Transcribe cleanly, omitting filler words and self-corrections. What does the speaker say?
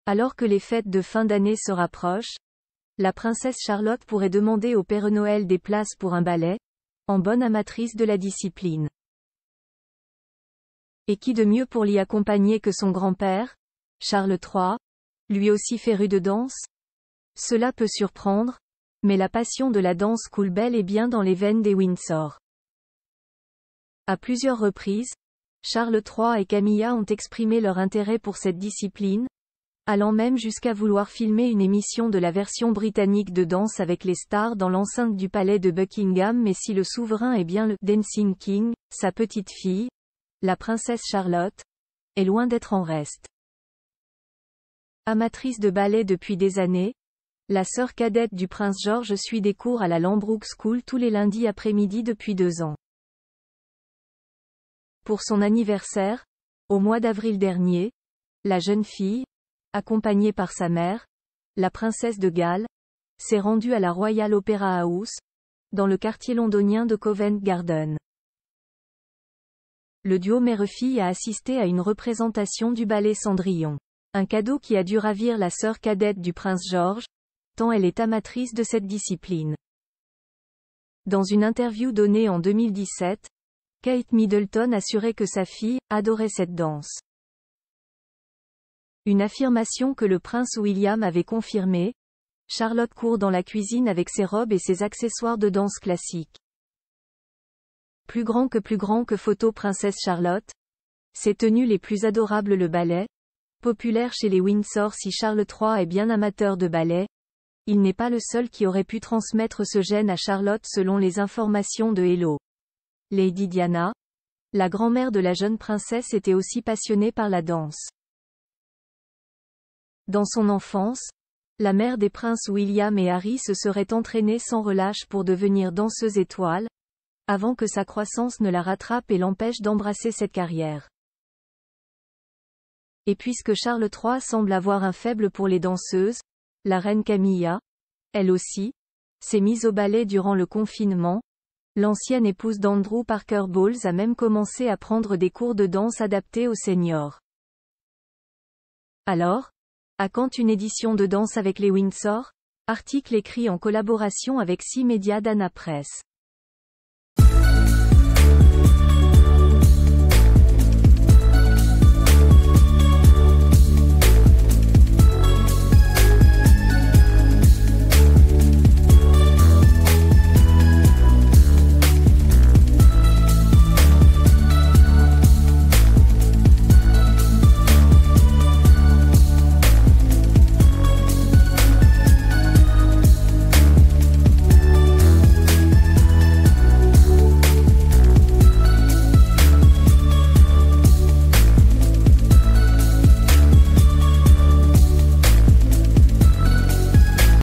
Alors que les fêtes de fin d'année se rapprochent, la princesse Charlotte pourrait demander au Père Noël des places pour un ballet, en bonne amatrice de la discipline. Et qui de mieux pour l'y accompagner que son grand-père, Charles III, lui aussi féru de danse? Cela peut surprendre, mais la passion de la danse coule bel et bien dans les veines des Windsor. À plusieurs reprises, Charles III et Camilla ont exprimé leur intérêt pour cette discipline, allant même jusqu'à vouloir filmer une émission de la version britannique de Danse avec les stars dans l'enceinte du palais de Buckingham. Mais si le souverain est bien le « Dancing King », sa petite fille, la princesse Charlotte, est loin d'être en reste. Amatrice de ballet depuis des années, la sœur cadette du prince George suit des cours à la Lambrook School tous les lundis après-midi depuis 2 ans. Pour son anniversaire, au mois d'avril dernier, la jeune fille, accompagnée par sa mère, la princesse de Galles, s'est rendue à la Royal Opera House, dans le quartier londonien de Covent Garden. Le duo mère-fille a assisté à une représentation du ballet Cendrillon. Un cadeau qui a dû ravir la sœur cadette du prince George, tant elle est amatrice de cette discipline. Dans une interview donnée en 2017, Kate Middleton assurait que sa fille adorait cette danse. Une affirmation que le prince William avait confirmée. Charlotte court dans la cuisine avec ses robes et ses accessoires de danse classique. Plus grand que photo princesse Charlotte. Ses tenues les plus adorables. Le ballet, populaire chez les Windsor. Si Charles III est bien amateur de ballet, il n'est pas le seul qui aurait pu transmettre ce gène à Charlotte selon les informations de Hello. Lady Diana, la grand-mère de la jeune princesse, était aussi passionnée par la danse. Dans son enfance, la mère des princes William et Harry se serait entraînée sans relâche pour devenir danseuse étoile, avant que sa croissance ne la rattrape et l'empêche d'embrasser cette carrière. Et puisque Charles III semble avoir un faible pour les danseuses, la reine Camilla, elle aussi, s'est mise au ballet durant le confinement. L'ancienne épouse d'Andrew Parker Bowles a même commencé à prendre des cours de danse adaptés aux seniors. Alors, à quand une édition de Danse avec les Windsor? Article écrit en collaboration avec 6 médias Dana Press.